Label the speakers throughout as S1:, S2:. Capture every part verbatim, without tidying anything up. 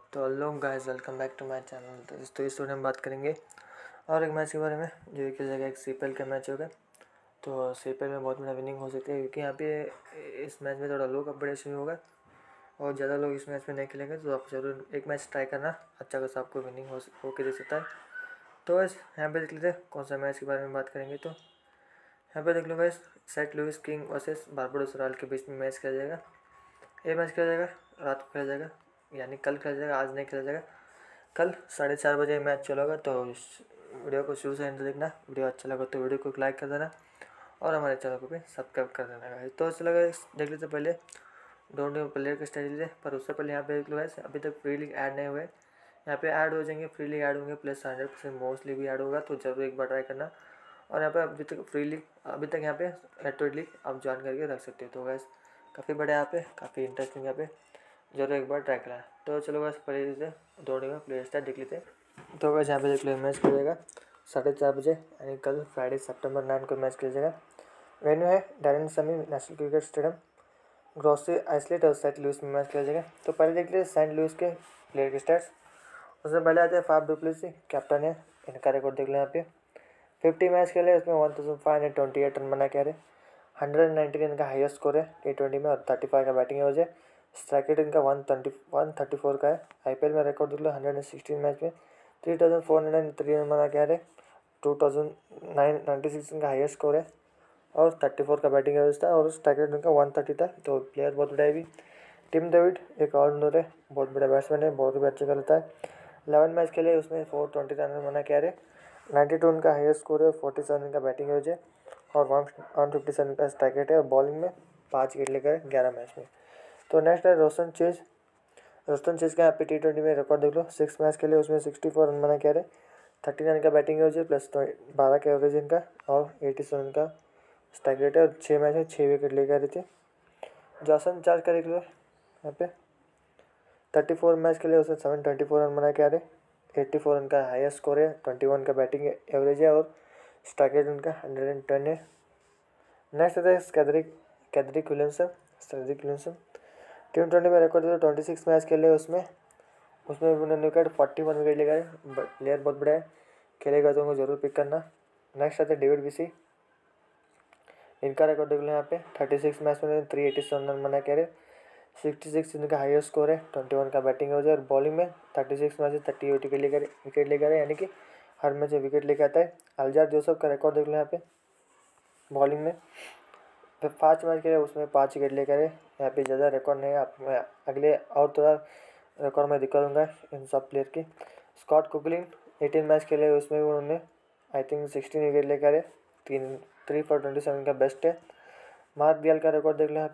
S1: तो hello guys, welcome back to my channel. तो इस तो इस वीडियो में बात करेंगे और एक मैच के बारे में जो कि जगह एक सीपीएल का मैच होगा। तो सीपीएल में बहुत बड़ा विनिंग हो सकती है क्योंकि यहाँ पे इस मैच में थोड़ा लो कंपटीशन होगा और ज़्यादा लोग इस मैच में नहीं खेलेंगे। तो आप जरूर एक मैच ट्राई करना, अच्छा खासा आपको विनिंग हो होके दे सकता है। तो बस यहाँ पे देख लेते हैं कौन सा मैच के बारे में बात करेंगे। तो यहाँ पे देख लो guys, saint Lucia king versus Barbados royal के बीच में मैच खेला जाएगा। ये मैच खेला जाएगा रात को खेला जाएगा, यानी कल खेला जाएगा, आज नहीं खेला जाएगा। कल साढ़े चार बजे मैच चलेगा। तो इस वीडियो को शुरू से एंड देखना। वीडियो अच्छा लगा तो वीडियो को लाइक कर देना और हमारे चैनल को भी सब्सक्राइब कर देना गाइस। तो अच्छा लगा देख लेते पहले दोनों प्लेयर के स्ट्रेटजी, पर उससे पहले यहाँ पे देख लो गाइस, अभी तक फ्री लीग ऐड नहीं हुए। यहाँ पे ऐड हो जाएंगे, फ्री लीग ऐड होंगे, प्लस हंड्रेड परसेंट मोस्टली भी ऐड होगा। तो जरूर एक बार ट्राई करना। और यहाँ पे अभी तक फ्री लीग, अभी तक यहाँ पे रेटोड लीग आप ज्वाइन करके रख सकते हो। तो गाइस काफ़ी बड़ा यहाँ पे, काफ़ी इंटरेस्टिंग यहाँ पे, जरूर एक बार ट्राई करना। तो चलो बस पहले से दौड़ने का प्ले स्टार्ट देख लेते हैं। तो बस यहाँ पे देख लो मैच खेलेगा साढ़े चार बजे, यानी कल फ्राइडे सितंबर नाइन को मैच खेला जाएगा। वेन्यू है Daren Sammy national cricket stadium, Gros Islet और सेंट लुइस में मैच खेला जाएगा। तो पहले देख लेते सेंट लुइस के प्लेयर के स्टैट्स। उससे पहले आते हैं फाफ डु प्लेसी, कैप्टन है, इनका रिकॉर्ड देख लें। यहाँ पे फिफ्टी मैच खेले, उसमें one thousand five hundred twenty eight run बना के आ रहे, हंड्रेड नाइनटीन इनका हाईएस्ट स्कोर है टी ट्वेंटी में और थर्टी फाइव का बैटिंग एवरेज है। स्ट्राइक रेट इनका one twenty one thirty four का है। आईपीएल में रिकॉर्ड देख लो, हंड्रेड एंड सिक्सटीन मैच में three thousand four hundred and three run बना के आ रहे, two thousand nine ninety six इनका हाईएस्ट स्कोर है और थर्टी फोर का बैटिंग एवरेज था और स्ट्राइक रेट इनका वन थर्टी था। तो प्लेयर बहुत बड़ा है भी। टिम डेविड एक ऑलराउंडर है, बहुत बड़ा बैट्समैन है, बहुत भी अच्छा खेलता है। इलेवन मैच खेले, उसमें फोर ट्वेंटी रन बना के आ रहे, नाइन्टी टू इनका हाईएस्ट स्कोर है, फोर्टी सेवन इनका बैटिंग एवरेज है और वन वन फिफ्टी सेवन का स्ट्राइक रेट है और बॉलिंग में पाँच विकेट लेकर ग्यारह मैच में। तो नेक्स्ट है रोशन चेज। रोशन चेज का यहाँ पे टी ट्वेंटी में रिकॉर्ड देख लो, सिक्स मैच खेले, उसमें सिक्सटी फोर रन बना के आ रहे, थर्टी नाइन का बैटिंग एवरेज है, प्लस बारह का एवरेज इनका और एटी सेवन का स्ट्राइक रेट है और छः मैच में छः विकेट लेकर आ रहे थे। जॉसन चार्ज का देख लो यहाँ पे, थर्टी फोर मैच खेले, उसमें सेवन ट्वेंटी फोर रन बना के आ रहे, एट्टी फोर रन का हाईएस्ट स्कोर है, ट्वेंटी वन का बैटिंग एवरेज है और स्ट्राइक रेट उनका हंड्रेड एंड टेन है। नेक्स्ट आता है Kedrick Kedrick Williamson. Kedrick Williamson T twenty में रिकॉर्ड दिया, ट्वेंटी सिक्स मैच खेले, उसमें उसमें उन्होंने विकेट फोर्टी वन विकेट लेकर, प्लेयर बहुत बड़ा है, खेलेगा तो उनको जरूर पिक करना। नेक्स्ट आता है डेविड विसी। इनका रिकॉर्ड देख लो यहाँ पे, थर्टी सिक्स मैच में थ्री एटी सेवन रन बना के रहे, सिक्सटी सिक्स इनका हाईएस्ट स्कोर है, ट्वेंटी वन का बैटिंग एवरेज और बॉलिंग में thirty six match thirty eight wicket लेकर विकेट लेकर यानी कि हर मैच विकेट लेकर आता है। अल्जार जोसेफ का रिकॉर्ड देख लो यहाँ पे, बॉलिंग में तो पाँच मैच खेले, उसमें पाँच विकेट लेकर यहाँ पे ज़्यादा रिकॉर्ड नहीं है। आप मैं अगले और थोड़ा रिकॉर्ड में दिखा दूँगा इन सब प्लेयर की। स्कॉट कुकलिन एटीन मैच खेले, उसमें भी उन्होंने आई थिंक सिक्सटीन विकेट लेकर है, तीन थ्री फॉर ट्वेंटी सेवन का बेस्ट है। मार्क दियाल का रिकॉर्ड देख लो यहाँ पे,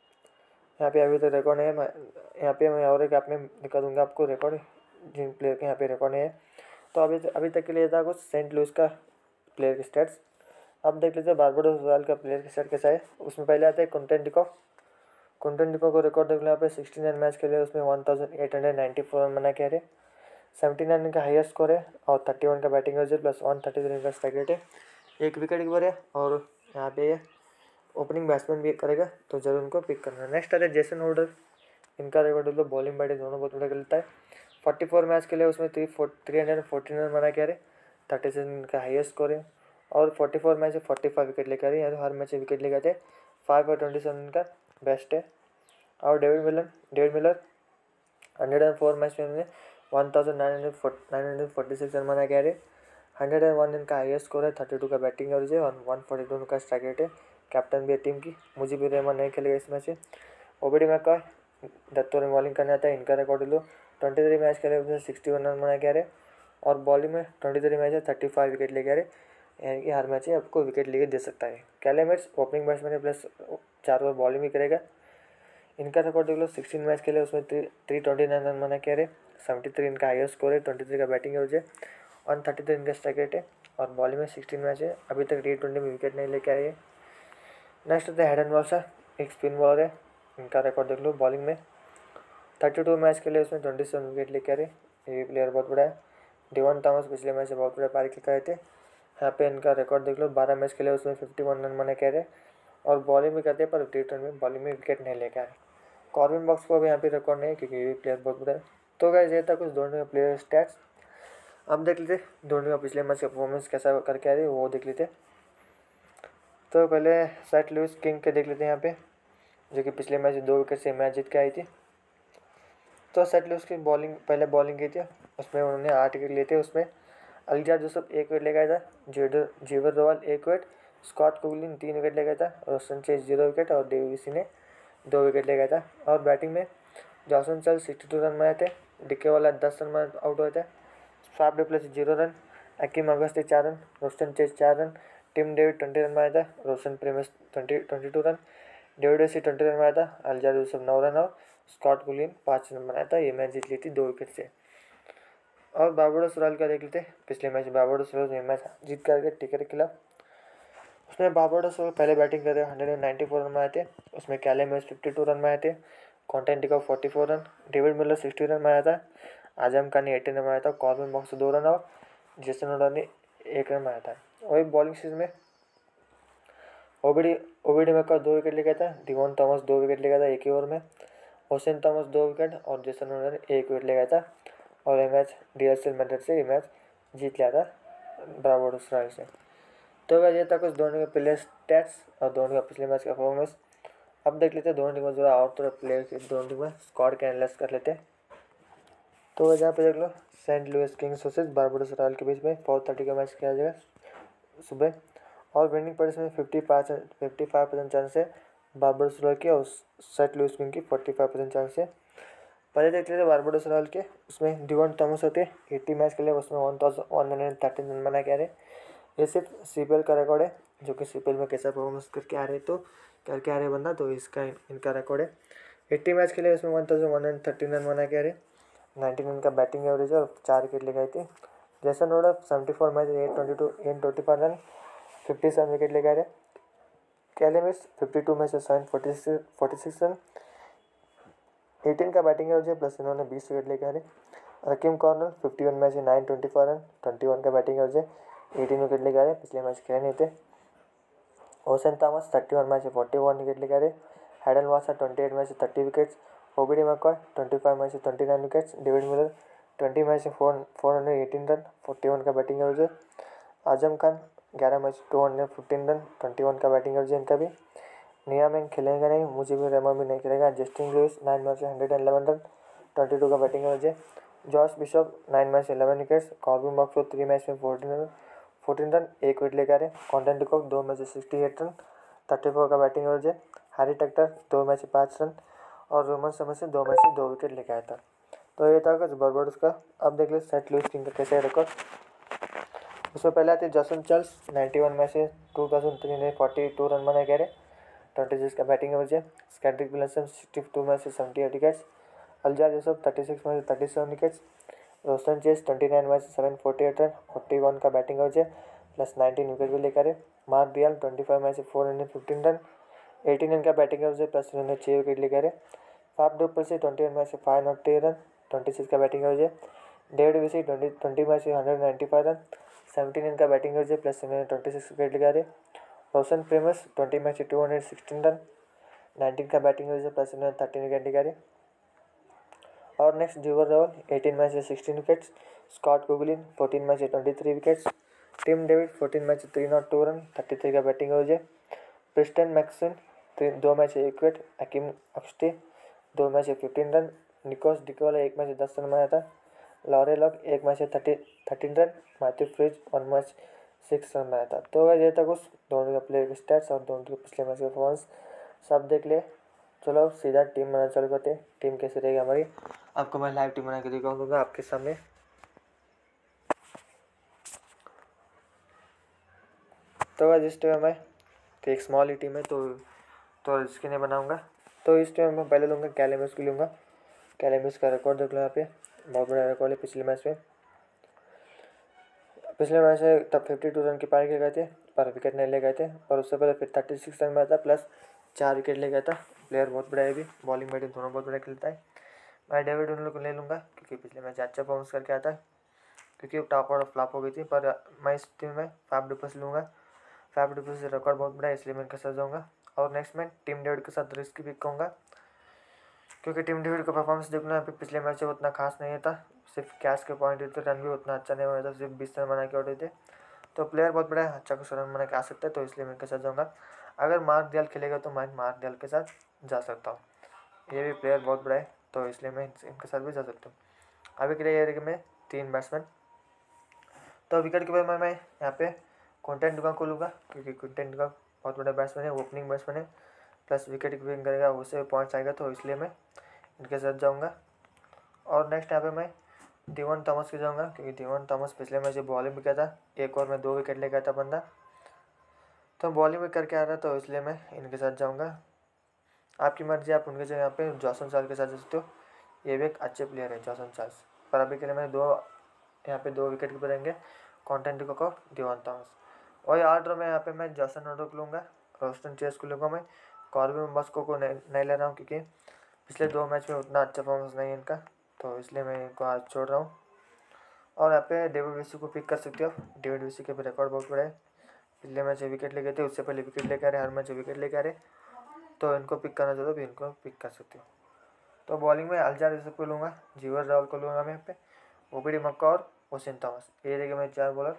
S1: यहाँ पे अभी तक तो रिकॉर्ड है। यहाँ पे मैं और एक आप में दिखा दूँगा आपको रिकॉर्ड, जिन प्लेयर के यहाँ पे रिकॉर्ड है। तो अभी अभी तक के लिए था कुछ सेंट लुइस का प्लेयर के स्टैट्स। अब देख लेते हैं बारबाडोस रॉयल का प्लेयर के स्टैट कैसा है। उसमें पहले आता है क्विंटन डिकॉक। क्विंटन डिकॉक को रिकॉर्ड देख लो यहाँ पे, सिक्सटी नाइन मैच खेले, उसमें one thousand eight hundred ninety four run बना के आ रहे, सेवेंटी नाइन का हाईएस्ट स्कोर है और थर्टी वन का batting average plus one thirty three का स्ट्राइक रेट है, एक विकेट कीपर है और यहाँ पे ओपनिंग बैट्समैन भी करेगा, तो जरूर उनको पिक करना। नेक्स्ट आता है जेसन होल्डर। इनका रिकॉर्ड देख लो, बॉलिंग बैटिंग दोनों बहुत बड़ा खेलता है, फोर्टी फोर मैच खेले, उसमें three three hundred fourteen run बना के आ रहे, थर्टी सेवन का हाईएस्ट स्कोर है और forty four match forty five wicket लेकर आ रहे, यानी हर मैच विकेट लेकर आते, फाइव और ट्वेंटी सेवन का बेस्ट है। और David Miller David Miller hundred and four match में उन्होंने one thousand nine hundred nine hundred forty six run बना के आ रहे, हंड्रेड एंड वन इनका हाईएस्ट स्कोर है, थर्टी टू का बैटिंग एवरेज है और वन फोर्टी टू का स्ट्राइक रेट है। कैप्टन भी है टीम की। मुजीबुर रहमान नहीं खेलेगा इस मैच में। ओबीडी मैका दत्तों ने बॉलिंग करने आता है, इनका रिकॉर्ड लो, ट्वेंटी थ्री मैच खेले, उसमें सिक्सटी वन रन बना के आ रहे और बॉलिंग में ट्वेंटी थ्री मैच है, थर्टी फाइव विकेट लेके आ रहे, यानी कि हर मैच आपको विकेट लेके दे सकता है। कैलेमेट्स ओपनिंग बैट्समैन है, प्लस चार ओवर बॉलिंग भी करेगा। इनका रिकॉर्ड देख लो, सिक्सटीन मैच खेले, उसमें three three twenty nine run बना के आ रहे, सेवेंटी थ्री इनका हाईएस्ट स्कोर है, ट्वेंटी थ्री का बैटिंग एवरेज है, वन थर्टी थ्री इनका स्ट्राइक रेट है और बॉलिंग में सिक्सटीन मैच है, अभी तक टी ट्वेंटी में विकेट नहीं लेके आए है। नेक्स्ट होता है हेडन वाल्सा, एक स्पिन बॉलर है। इनका रिकॉर्ड देख लो, बॉलिंग में थर्टी टू मैच खेले, उसमें ट्वेंटी सेवन विकेट लेके आ रहे, ये भी प्लेयर बहुत बड़ा है। डिवन थॉमस पिछले मैच से बहुत बड़ा पारी लेकर आए थे। यहाँ पे इनका रिकॉर्ड देख लो, बारह मैच खेले, उसमें फिफ्टी वन रन बना के आ रहे और बॉलिंग भी करते हैं, पर टी ट्वेंटी में बॉलिंग में विकेट नहीं लेके आ रहे। कॉर्बिन बॉक्स को भी यहाँ पे रिकॉर्ड नहीं है क्योंकि ये भी प्लेयर बहुत बड़ा है। तो गाइस ये था कुछ धोनी का प्लेयर स्टैट्स। अब देख लेते धोनी का पिछले मैच का परफॉर्मेंस कैसा करके आ रही है वो देख लेते। तो पहले सेंट लुइस किंग के देख लेते हैं यहाँ पे, जो कि पिछले मैच दो विकेट से मैच जीत के आई थी। तो सेंट लुइस की बॉलिंग पहले बॉलिंग की थी, उसमें उन्होंने आठ विकेट लिए थे। उसमें अल्जार जोसेफ एक विकेट ले गया था, जेडर जेवर रोवाल एक विकेट, स्कॉट कुगलिन तीन विकेट ले गया था, रोशन चेज जीरो विकेट और डेविसी ने दो विकेट ले गया था। और बैटिंग में जॉसन चल सिक्सटी टू रन बनाए थे, डिके वाला दस रन में आउट हुए थे, Faf du Plessis zero run, Akeem Auguste चार रन, रोस्टन चेज चार run, Tim David twenty run बनाया था, Roshon Primus twenty twenty two run, David Wiese twenty run बनाया था, अल्जार यूसुफ नौ रन और स्कॉट कुलिन पाँच रन बनाया था। ये मैच जीत ली थी दो विकेट से। और बारबाडोस रॉयल का देख लेते, पिछले मैच बारबाडोस रॉयल ने मैच जीत कर टिके के खिलाफ। उसमें बारबाडोस रॉयल पहले बैटिंग कर रहे hundred and ninety four run बनाए थे। उसमें कैले मैच फिफ्टी टू रन बनाए थे, कॉन्टेंटिका forty four run, David Miller sixty run बनाया था, आजम खान ने एटीन रन बनाया था, कॉर्बिन बॉक्स दो रन और जेसन ओडा ने एक रन बनाया था। वही बॉलिंग सीजन में ओबीडी ओबीडी मैका दो विकेट ले गया था, डिवॉन थॉमस दो विकेट ले गया था एक ही ओवर में, ओसेन थॉमस दो विकेट और जेसन ओडा ने एक विकेट ले गया था। और ये match D S L method से ये मैच जीत लिया था बारबाडोस रॉयल से। तो अगर ये था कुछ धोनी के प्लेयर स्टैट्स और धोनी का पिछले मैच का परफॉर्मेंस। अब देख लेते हैं धोनी टीम में जो और थोड़ा प्लेयर के धोनी टीम में स्क्वाड के एनालाइज कर लेते हैं। तो यहाँ पे देख लो saint Lucia kings versus Barbados royal के बीच में फोर थर्टी का मैच खेला जाएगा सुबह। और विनिंग पॉइंट्स में फिफ्टी पाँच फिफ्टी फाइव परसेंट चांस है बारबाडोस रॉयल की और सेंट लुइस किंग की फोर्टी फाइव परसेंट चांस है। पहले देख लेते बारबाडोस रॉयल के, उसमें डिवॉन थॉमस होते एट्टी मैच के लिए, उसमें one thousand one hundred thirteen run बना के आ रहे। ये सिर्फ सी पी एल का रिकॉर्ड है, जो कि सी पी एल में कैसा परफॉर्मेंस करके आ रहे तो करके आ रहे बंदा, तो इसका इनका रिकॉर्ड है। एट्टी मैच के लिए उसमें one thousand one hundred thirteen run बना के आ रहे, नाइनटीन रन का बैटिंग एवरेज और चार विकेट ले गए थे। जैसन ओडा seventy four match eight twenty two eight twenty five run fifty seven wicket ले गए। Kyle Mayers fifty two match seven forty six forty six run eighteen का बैटिंग एवरेज है, प्लस इन्होंने बीस विकेट ले गए। Rahkeem Cornwall fifty one match nine twenty four run twenty one का batting average है, एटीन विकेट ले गए, पिछले मैच खेले नहीं थे। Oshane Thomas thirty one match forty one wicket ले गए। Hayden Walsh twenty eight match thirty wickets, Obed McCoy twenty five match twenty nine wickets, David Miller twenty match four four hundred eighteen run forty one का batting average है। आजम खान ग्यारह match two hundred fifteen run twenty one का batting average है इनका भी। निया मैंग खेलेंगे नहीं, मुझे भी रेमो भी नहीं खेलेगा। Justin Lewis nine match hundred and eleven run twenty two का बैटिंग एवरेज है। Josh Bishop nine match eleven wickets, Corbin बॉक्स को थ्री मैच में फोर्टीन रन फोर्टीन रन एक विकेट लेकर है। कॉन्टेंट डिकॉक दो match sixty eight run thirty four का बैटिंग एवरेज है। हैरी टेक्टर दो मैच पाँच रन और रोमन समर से दो मैच से दो विकेट लेकर आया था। तो ये था कुछ बारबाडोस का। अब देख ले सेंट लुइस किंग का कैसे रिकॉर्ड। उसमें पहले आते Johnson Charles ninety one match two thousand three hundred forty two run बनाए गए, ट्वेंटी सिक्स का बैटिंग एवरेज है। स्कैड्रिक Williamson sixty two match seventy eight wickets, Alzarri Joseph thirty six match thirty seven wickets, Roston Chase twenty nine match seven forty eight run forty one का batting average है, plus nineteen wicket भी लेकर है। Mark Deyal twenty five match four hundred fifteen run eighteen run का batting average है, plus इन्होंने छः wicket लेकर है। Faf du Plessis twenty one match five not ten run twenty six का बैटिंग एवरेज है। David Wiese twenty twenty match hundred ninety five run seventeen run का batting average है, प्लस इन्होंने ट्वेंटी सिक्स विकेट लेकर है। Roshon Primus twenty match two hundred sixteen run nineteen का batting average है, plus इन्होंने thirteen wicket लेकर है। और next जीवर Raval eighteen match sixteen wickets, Scott Kuggeleijn fourteen match twenty three wickets, Tim David fourteen match three not two run thirty three का batting average है। Preston McSween दो match एक wicket, Akeem Auguste दो match fifteen run, निकोस डिकोला एक match दस run बनाया था, लॉरे लॉक एक match thirty thirteen run, Matthew फ्रिज वन मैच सिक्स रन बनाया था। तो अगर ये तक उस दोनों का प्लेयर स्टैट्स और दोनों के पिछले मैच के परफॉर्मेंस सब देख ले। चलो सीधा टीम बनाना चालू करते हैं। टीम कैसे रहेगी हमारी, आपको मैं लाइव टीम बना के दिखाऊंगा आपके सामने। तो अगर इस टीम में तो एक स्मॉल ही टीम है, तो तो इसकी नहीं बनाऊंगा। तो इस टीम में पहले लूँगा कैलेमिस को लूँगा। कैलेमिस का रिकॉर्ड देख लो यहाँ पे, बहुत बड़ा रिकॉर्ड है। पिछले मैच में पिछले मैच में तब फिफ्टी टू रन की पारी के गए थे, पर विकेट नहीं ले गए थे। और उससे पहले फिर थर्टी सिक्स रन में था, प्लस चार विकेट ले गया था। प्लेयर बहुत बड़ा है, भी बॉलिंग बैटिंग दोनों बहुत बड़ा खेलता है। मैं डेविड उन लोग को ले लूँगा, क्योंकि पिछले मैच अच्छा परफॉर्मेंस करके आता है, क्योंकि टॉप और फ्लॉप हो गई थी। पर मैं इस टीम में फाफ डिप्लेसी लूँगा। फाफ डिप्लेसी रिकॉर्ड बहुत बड़ा है, इसलिए मैं इनके साथ जाऊँगा। और नेक्स्ट मैं टीम डेविड के साथ रिस्क पिक कहूँगा, क्योंकि टीम डेविड का परफॉर्मेंस देखना यहाँ पे पिछले मैच से उतना खास नहीं था, सिर्फ कैश के पॉइंट थे, रन भी उतना अच्छा नहीं हुआ था, सिर्फ बीस रन बना के आउट हुए थे। तो प्लेयर बहुत बड़ा है, अच्छा कुछ रन बना के आ सकता है, तो इसलिए मैं इनके साथ जाऊँगा। अगर मार्क दियाल खेलेगा तो मैं मार्क दियाल के साथ जा सकता हूँ, ये भी प्लेयर बहुत बड़ा है, तो इसलिए मैं इनके साथ भी जा सकता हूँ। अभी के लिए ये मैं तीन बैट्समैन। तो विकेट कीपर में मैं यहाँ पे क्विंटन डिकॉक को लूँगा, क्योंकि क्विंटन डिकॉक बहुत बड़ा बैट्समैन है, ओपनिंग बैट्समैन है, प्लस विकेट कीपिंग करेगा, उससे पॉइंट्स आएगा, तो इसलिए मैं इनके साथ जाऊँगा। और नेक्स्ट यहाँ पे मैं डिवन थॉमस के जाऊँगा, क्योंकि डिवन थॉमस पिछले मैच बॉलिंग भी किया था, एक ओवर में दो विकेट ले गया था बंदा, तो बॉलिंग भी करके आ रहा, तो इसलिए मैं इनके साथ जाऊँगा। आपकी मर्जी, आप उनके जगह यहाँ पे जॉसन चार्ल्स के साथ जा सकते हो, ये भी एक अच्छे प्लेयर है जॉसन चार्ल्स। पर अभी के लिए मैं दो यहाँ पे दो विकेट कीपर रहेंगे, क्विंटन डिकॉक और डिवन थॉमस। और ऑर्डर में यहाँ पे मैं जॉसन होल्डर को लूँगा, रोस्टन चेस को लूँगा, मैं कॉर्बिन बस्को को नहीं, नहीं ले रहा हूँ, क्योंकि पिछले दो मैच में उतना अच्छा परफॉर्मेंस नहीं है इनका, तो इसलिए मैं इनको आज छोड़ रहा हूँ। और यहाँ पे डेविड विसी को पिक कर सकते हो, डेविड विसी के रिकॉर्ड बहुत बड़ा है, पिछले मैच विकेट ले गए थे, उससे पहले विकेट लेके आ रहे, हर मैच विकेट लेके आ रहे, तो इनको पिक करना चाहते हो भी इनको पिक कर सकते हो। तो बॉलिंग में अल्जार यूसुफ को लूँगा, जीवर राहुल को लूँगा मैं यहाँ पे, ओबीडी मक्का और ओसिन थॉमस, ये रहेगा मेरे चार बॉलर।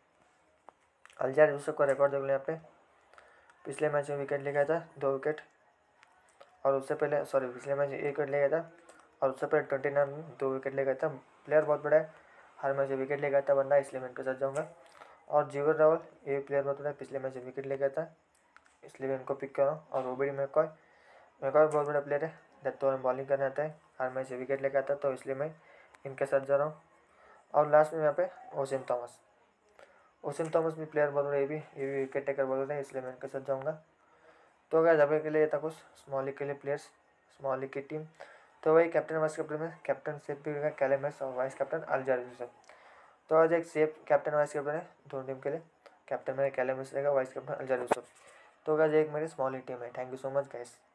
S1: अल्जार यूसुफ का रिकॉर्ड देख लो यहाँ पे, पिछले मैच में विकेट ले गया था, दो विकेट, और उससे पहले सॉरी पिछले मैच एक विकेट ले गया था, और उससे पहले ट्वेंटी नाइन दो विकेट ले गया था। प्लेयर बहुत बड़ा है, हर मैच विकेट ले गया था बंदा, इसलिए मैं इनके साथ जाऊँगा। और जीवर राहुल ये प्लेयर बहुत बड़ा है, पिछले मैच विकेट ले गया था, इसलिए मैं इनको पिक कर रहा हूँ। और ओबीडी मैकॉय मैकॉय बहुत बड़ा प्लेयर है, डेथ ओवर में बॉलिंग करना आता है, हर मैच विकेट लेकर आता है, तो इसलिए मैं इनके साथ जा रहा हूँ। और लास्ट में यहाँ पे ओसिन थॉमस ओसिन थॉमस भी प्लेयर बहुत बड़ा, ये भी ये भी विकेट टेकर बहुत बड़ा है, इसलिए मैं इनके साथ जाऊँगा। तो अगर अभी के लिए था कुछ स्मॉल लीग के लिए प्लेयर्स, स्मॉल लीग की टीम, तो वही कैप्टन वाइस कैप्टन में कैप्टन सेफ भी रहेगा कैलम हैरिस, और वाइस कैप्टन अल्जार यूसुफ। तो आज एक सेफ कैप्टन वाइस कैप्टन है दोनों टीम के लिए, कैप्टन मेरा कैलम हैरिस रहेगा, वाइस कैप्टन अल्जार यूसुफ। तो गाइस एक मेरी स्मॉल लीग टीम है। Thank you so much guys.